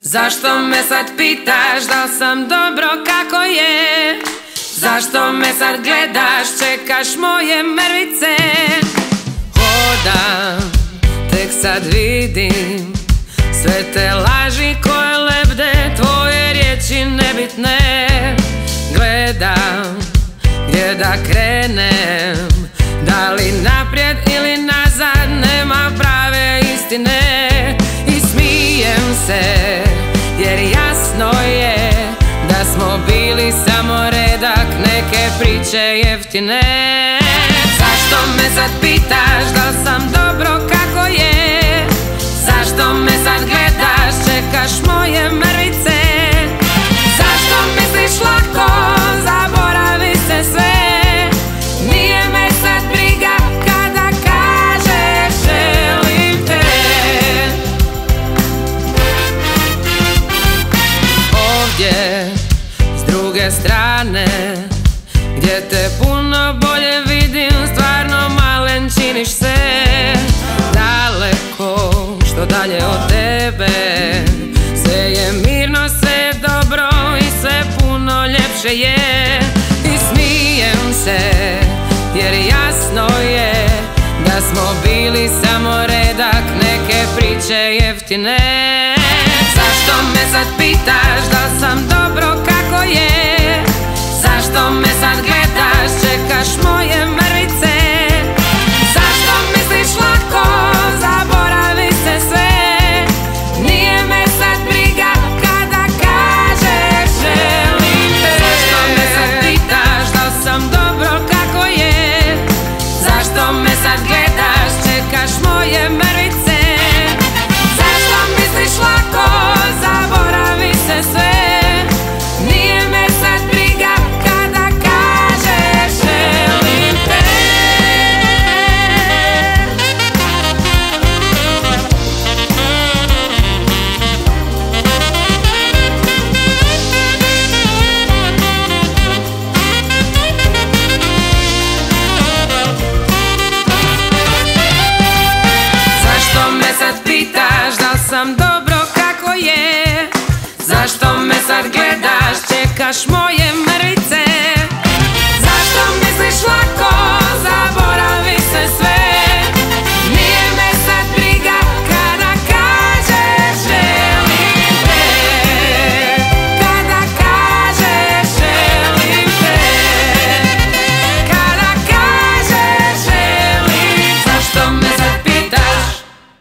Zašto me sad pitaš da sam dobro kako je? Zašto me sad gledaš, čekaš moje mrvice? Hodam, tek sad vidim sve te laži koje lebde, tvoje riječi nebitne. Gledam gdje da krenem, da li naprijed ili nazad, nema prave istine. I smijem se jer jasno je da smo bili samo redak neke priče jeftine. Zašto me sad pitaš da li sam dobro kako je? Zašto me sad gledaš, čekaš moje mrvice? Zašto misliš lako, zaboravi se sve? Nije me sad briga kada kažeš želim te. Ovdje s druge strane, gdje te puno bolje vidim, stvarno malen činiš se. Daleko, što dalje od tebe, sve je mirno, sve je dobro i sve puno ljepše je. I smijem se jer jasno je da smo bili samo redak neke priče jeftine. Zašto me sad pitaš da li sam dobro kako je? Zašto me sad gledaš, čekaš moje mrvice? Zašto misliš lako, zaboravi se sve? Nije me sad briga kada kažeš želim te. Zašto me sad pitaš da li sam dobro kako je? Zašto me sad gledaš, čekaš moje mrvice? Zašto misliš lako, zaboravi se sve? Nije me sad briga kada kažeš želim te. Zašto me sad pitaš da li sam dobro kako je? Zašto me sad gledaš, čekaš moje mrvice? Zašto misliš lako,